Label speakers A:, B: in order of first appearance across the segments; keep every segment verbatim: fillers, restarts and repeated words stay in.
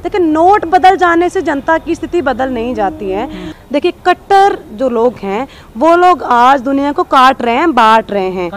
A: देखिए, नोट बदल जाने से जनता की स्थिति बदल नहीं जाती है। देखिए, कट्टर जो लोग हैं वो लोग आज दुनिया को काट रहे हैं, बांट रहे हैं।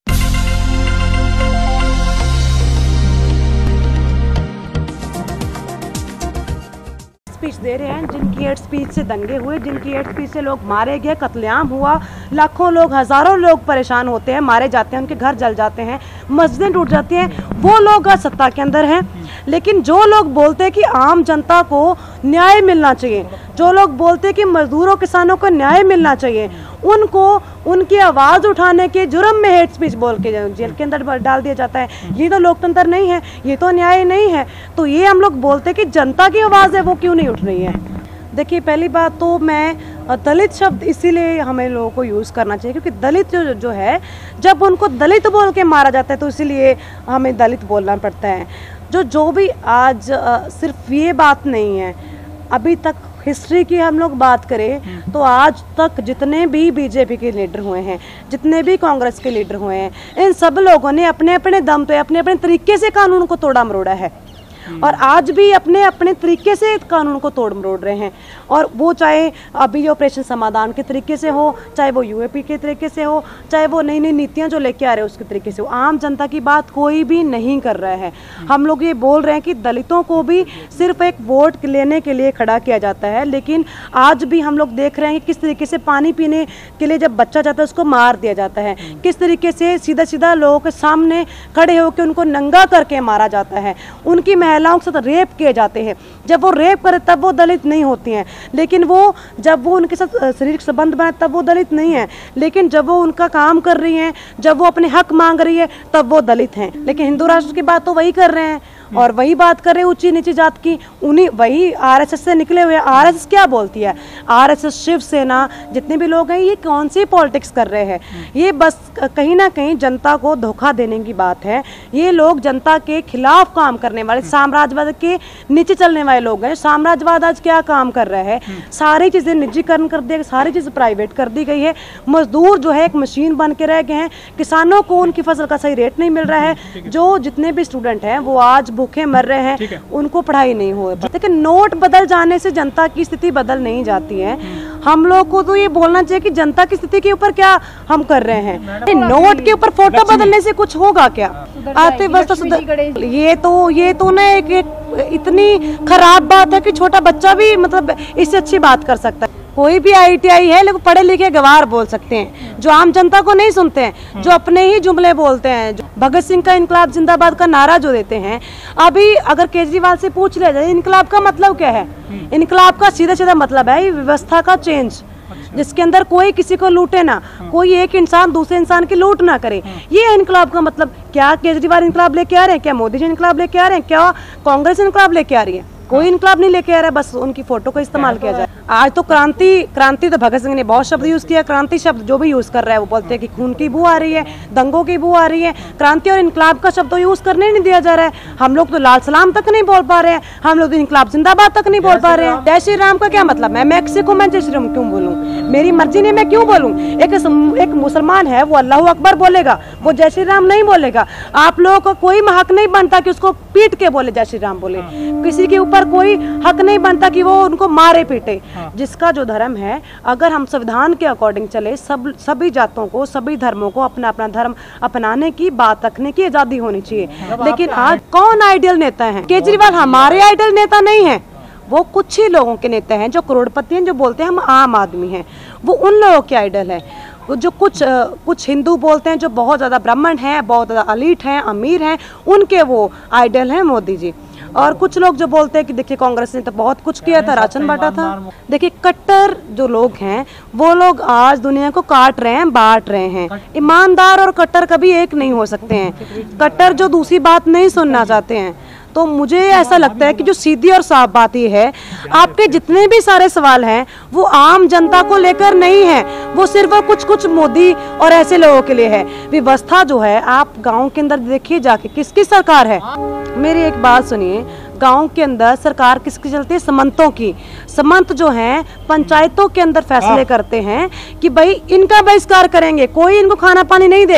A: स्पीच दे रहे हैं जिनकी हेड स्पीच से दंगे हुए, जिनकी हेड स्पीच से लोग मारे गए, कत्लेआम हुआ, लाखों लोग, हजारों लोग परेशान होते हैं, मारे जाते हैं, उनके घर जल जाते हैं, मस्जिदें टूट जाती हैं, वो लोग आज सत्ता के अंदर हैं। लेकिन जो लोग बोलते हैं कि आम जनता को न्याय मिलना चाहिए, जो लोग बोलते हैं कि मजदूरों किसानों को न्याय मिलना चाहिए, उनको उनकी आवाज़ उठाने के जुर्म में हेट स्पीच बोल के जेल के अंदर डाल दिया जाता है। ये तो लोकतंत्र नहीं है, ये तो न्याय नहीं है। तो ये हम लोग बोलते हैं कि जनता की आवाज़ है वो क्यों नहीं उठ रही है। देखिए, पहली बात तो मैं दलित शब्द इसीलिए हमें लोगों को यूज़ करना चाहिए क्योंकि दलित जो जो है, जब उनको दलित बोल के मारा जाता है तो इसीलिए हमें दलित बोलना पड़ता है। जो जो भी आज आ, सिर्फ ये बात नहीं है, अभी तक हिस्ट्री की हम लोग बात करें तो आज तक जितने भी बीजेपी के लीडर हुए हैं, जितने भी कांग्रेस के लीडर हुए हैं, इन सब लोगों ने अपने अपने दम पे, अपने अपने तरीके से कानून को तोड़ा मरोड़ा है और आज भी अपने अपने तरीके से कानून को तोड़ मरोड़ रहे हैं। और वो चाहे अभी ऑपरेशन समाधान के तरीके से हो, चाहे वो यूएपी के तरीके से हो, चाहे वो नई नई नीतियां जो लेके आ रहे हैं उसके तरीके से हो, आम जनता की बात कोई भी नहीं कर रहा है। हम लोग ये बोल रहे हैं कि दलितों को भी सिर्फ एक वोट लेने के लिए खड़ा किया जाता है, लेकिन आज भी हम लोग देख रहे हैं कि किस तरीके से पानी पीने के लिए जब बच्चा जाता है उसको मार दिया जाता है, किस तरीके से सीधा सीधा लोगों के सामने खड़े होकर उनको नंगा करके मारा जाता है, उनकी महिलाओं के साथ रेप किए जाते हैं। जब वो रेप करे तब वो दलित नहीं होती हैं, लेकिन वो जब वो उनके साथ शारीरिक संबंध बनाए तब वो दलित नहीं है, लेकिन जब वो उनका काम कर रही हैं, जब वो अपने हक मांग रही है तब वो दलित हैं। लेकिन हिंदू राष्ट्र की बात तो वही कर रहे हैं और वही बात कर रहे हैं ऊंची नीची जात की, उन्हीं वही आरएसएस से निकले हुए। आरएसएस क्या बोलती है? आरएसएस, शिवसेना, जितने भी लोग हैं ये कौन सी पॉलिटिक्स कर रहे हैं? ये बस कहीं ना कहीं जनता को धोखा देने की बात है। ये लोग जनता के खिलाफ काम करने वाले, साम्राज्यवाद के नीचे चलने वाले लोग हैं। साम्राज्यवाद आज क्या काम कर रहा है? सारी चीजें निजीकरण कर दिया, सारी चीजें प्राइवेट कर दी गई है। मजदूर जो है एक मशीन बन के रह गए हैं, किसानों को उनकी फसल का सही रेट नहीं मिल रहा है, जो जितने भी स्टूडेंट हैं वो आज भूखे मर रहे हैं, उनको पढ़ाई नहीं हो रही। लेकिन नोट बदल जाने से जनता की स्थिति बदल नहीं जाती है। हम लोग को तो ये बोलना चाहिए कि जनता की स्थिति के ऊपर क्या हम कर रहे हैं। नोट के ऊपर फोटो बदलने से कुछ होगा क्या? आते बस तो ये तो ये तो ना एक, एक इतनी खराब बात है कि छोटा बच्चा भी मतलब इससे अच्छी बात कर सकता है। कोई भी आईटीआई है लेकिन पढ़े लिखे गवार बोल सकते हैं, जो आम जनता को नहीं सुनते हैं, जो अपने ही जुमले बोलते हैं। भगत सिंह का इनकलाब जिंदाबाद का नारा जो देते हैं, अभी अगर केजरीवाल से पूछ लिया जाए इनकलाब का मतलब क्या है? इनकलाब का सीधा सीधा मतलब है व्यवस्था का चेंज, जिसके अंदर कोई किसी को लूटे ना, कोई एक इंसान दूसरे इंसान की लूट ना करे। ये है इनकलाब का मतलब। क्या केजरीवाल इनकलाब लेके आ रहे हैं? क्या मोदी जी इनकलाब लेके आ रहे हैं? क्या कांग्रेस इनकलाब लेके आ रही है? कोई इनकलाब नहीं लेके आ रहा है, बस उनकी फोटो का इस्तेमाल किया जाए। आज तो क्रांति क्रांति तो भगत सिंह ने बहुत शब्द यूज किया। क्रांति शब्द जो भी यूज कर रहा है वो बोलते हैं कि खून की बू आ रही है, दंगों की बू आ रही है। क्रांति और इनकलाब का शब्द तो यूज करने नहीं दिया जा रहा है। हम लोग तो लाल सलाम तक नहीं बोल पा रहे हैं, हम लोग तो इनकलाब जिंदाबाद तक नहीं बोल पा रहे हैं। जय श्री राम का क्या मतलब? मैं मैक्सिको को मैं जय श्री राम क्यों बोलूँ? मेरी मर्जी नहीं, मैं क्यों बोलूँ? एक एक मुसलमान है वो अल्लाह अकबर बोलेगा, वो जय श्री राम नहीं बोलेगा। आप लोगों को कोई हक नहीं बनता कि उसको पीट के बोले जय श्री राम बोले। किसी के ऊपर कोई हक नहीं बनता कि वो उनको मारे पीटे। जिसका जो धर्म है, अगर हम संविधान के अकॉर्डिंग चले, सब सभी जातों को, सभी धर्मों को अपना अपना धर्म अपनाने की, बात रखने की आजादी होनी चाहिए। लेकिन आज कौन आइडियल नेता है? केजरीवाल हमारे आइडियल नेता नहीं है, वो कुछ ही लोगों के नेता हैं जो करोड़पति हैं, जो बोलते हैं हम आम आदमी हैं। वो उन लोगों के आइडियल है। वो जो कुछ आ, कुछ हिंदू बोलते हैं जो बहुत ज़्यादा ब्राह्मण हैं, बहुत ज़्यादा अलीट हैं, अमीर हैं, उनके वो आइडियल हैं मोदी जी। और कुछ लोग जो बोलते हैं कि देखिए कांग्रेस ने तो बहुत कुछ किया था, राशन बांटा था। देखिए, कट्टर जो लोग हैं वो लोग आज दुनिया को काट रहे हैं, बांट रहे हैं। ईमानदार और कट्टर कभी एक नहीं हो सकते हैं। कट्टर जो दूसरी बात नहीं सुनना चाहते हैं। तो मुझे ऐसा लगता है कि जो सीधी और साफ बात ये है, आपके जितने भी सारे सवाल हैं वो आम जनता को लेकर नहीं है, वो सिर्फ कुछ कुछ मोदी और ऐसे लोगों के लिए है। व्यवस्था जो है, आप गांव के अंदर देखिए जाके किसकी सरकार है। मेरी एक बात सुनिए, गांव के अंदर सरकार किसकी चलती है? समंतों की। समंत जो हैं पंचायतों के अंदर फैसले करते हैं कि भाई इनका बहिष्कार करेंगे, कोई इनको खाना पानी नहीं देगा।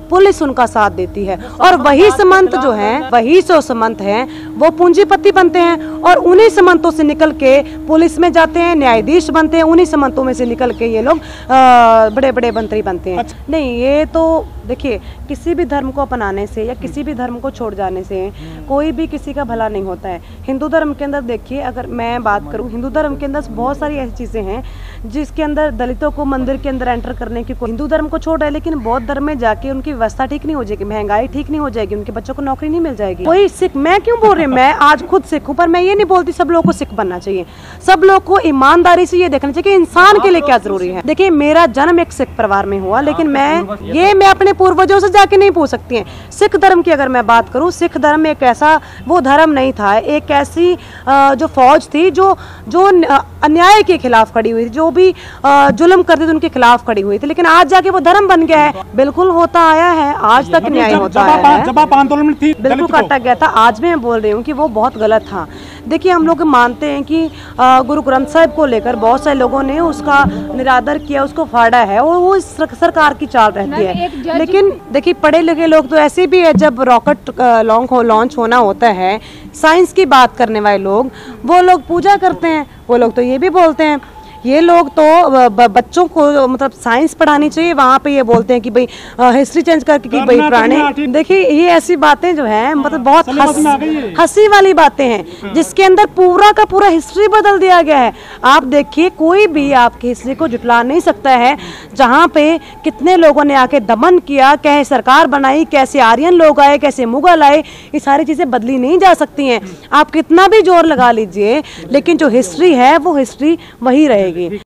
A: पुलिस उनका साथ देती है। और वही सामंत जो हैं, वही जो सामंत हैं वो पूंजीपति बनते हैं और उन्हीं सामंतों से निकल के पुलिस में जाते हैं, न्यायाधीश बनते हैं, उन्हीं सामंतों में से निकल के ये लोग बड़े बड़े मंत्री बनते हैं। अच्छा। नहीं, ये तो देखिए, किसी भी धर्म को अपनाने से या किसी भी धर्म को छोड़ जाने से कोई भी किसी का भला नहीं होता है। हिंदू धर्म के अंदर देखिए, अगर मैं बात करूं, हिंदू धर्म के अंदर बहुत सारी ऐसी चीज़ें हैं जिसके अंदर दलितों को मंदिर के अंदर एंटर करने की, हिंदू धर्म को छोड़ रहा है लेकिन बौद्ध धर्म में जाके उनकी व्यवस्था ठीक नहीं हो जाएगी, महंगाई ठीक नहीं हो जाएगी, उनके बच्चों को नौकरी नहीं मिल जाएगी। कोई सिख, मैं क्यों बोल रही हूँ, मैं आज खुद सिख हूँ, पर मैं ये नहीं बोलती सब लोगों को सिख बनना चाहिए। सब लोग को ईमानदारी से ये देखना चाहिए कि इंसान के लिए क्या जरूरी है। देखिए, मेरा जन्म एक सिख परिवार में हुआ, लेकिन मैं ये मैं अपने पूर्वजों से जाके नहीं पूछ सकती हैं। सिख धर्म की अगर मैं बात करूं, सिख धर्म एक ऐसा वो धर्म नहीं था, एक ऐसी जो फौज थी जो जो अन्याय के खिलाफ खड़ी हुई थी, जो भी जुल्म करते थे उनके खिलाफ खड़ी हुई थी। लेकिन आज जाके वो धर्म बन गया है। बिल्कुल होता आया है, आज तक न्याय होता आया है।
B: जब आप आंदोलन में थी,
A: बिल्कुल काटा गया था। आज भी मैं बोल रही हूँ कि वो बहुत गलत था। देखिए, हम लोग मानते हैं कि गुरु ग्रंथ साहिब को लेकर बहुत सारे लोगों ने उसका निरादर किया, उसको फाड़ा है और वो इस सरकार की चाल रहती है। लेकिन देखिए, पढ़े लिखे लोग तो ऐसे भी है, जब रॉकेट लॉन्च हो लॉन्च होना होता है, साइंस की बात करने वाले लोग, वो लोग पूजा करते हैं। वो लोग तो ये भी बोलते हैं, ये लोग तो बच्चों को मतलब साइंस पढ़ानी चाहिए, वहाँ पे ये बोलते हैं कि भाई हिस्ट्री चेंज करके कि भाई पुराने। देखिए, ये ऐसी बातें जो हैं मतलब बहुत हंसी वाली बातें हैं, जिसके अंदर पूरा का पूरा हिस्ट्री बदल दिया गया है। आप देखिए, कोई भी आपकी हिस्ट्री को जुटला नहीं सकता है। जहाँ पे कितने लोगों ने आके दमन किया, कैसे सरकार बनाई, कैसे आर्यन लोग आए, कैसे मुगल आए, ये सारी चीज़ें बदली नहीं जा सकती हैं। आप कितना भी जोर लगा लीजिए, लेकिन जो हिस्ट्री है वो हिस्ट्री वही रहेगी।